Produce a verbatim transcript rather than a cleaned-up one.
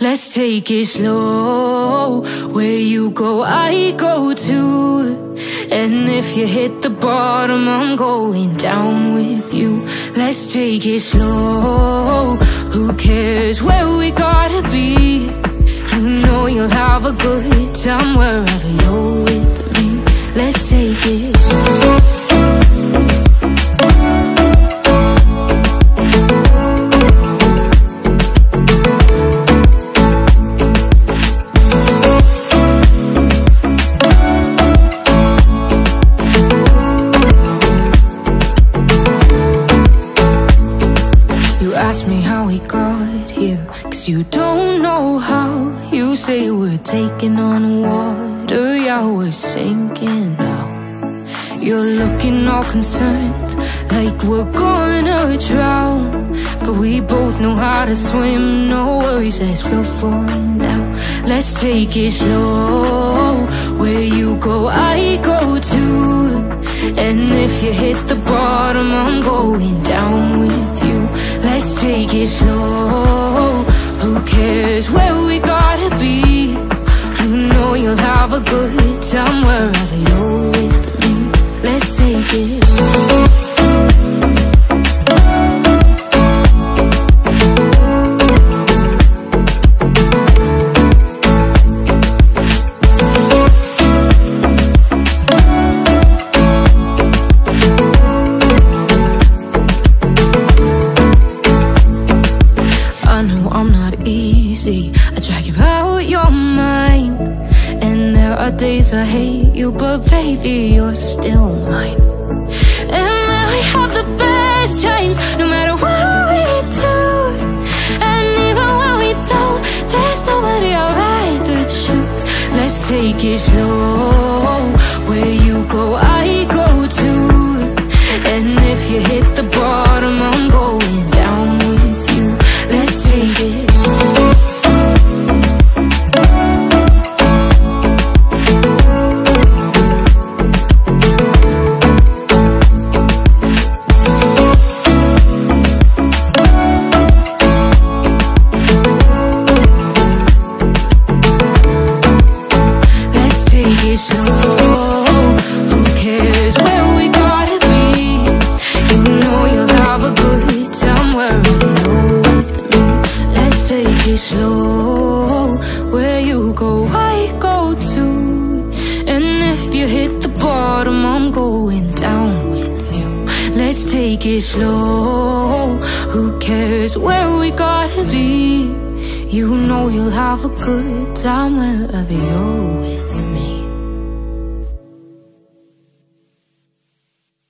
Let's take it slow. Where you go, I go too. And if you hit the bottom, I'm going down with you. Let's take it slow. Who cares where we gotta be? You know you'll have a good time wherever you're with me. Let's take it slow. Ask me how we got here, cause you don't know how. You say we're taking on water, yeah, we're sinking now. You're looking all concerned, like we're gonna drown. But we both know how to swim, no worries as we'll fall now. Let's take it slow. Where you go, I go too. And if you hit the bottom, I'm going down with you. Let's take it slow. Who cares where we gotta be? You know you'll have a good time wherever you're with me. Let's take it slow. I drag you out your mind, and there are days I hate you, but baby, you're still mine. And we have the best times, no matter what we do. And even when we don't, there's nobody I'd rather choose. Let's take it slow. Where you go, I go too. And if you hit the bottom, I'm going down with you. Let's take it slow. Who cares where we gotta be? You know you'll have a good time wherever you're with me. Let's take it slow. Where you go, I go too. And if you hit the bottom, I'm going down with you. Let's take it slow. Who cares where we gotta be? You know you'll have a good time wherever you're with me.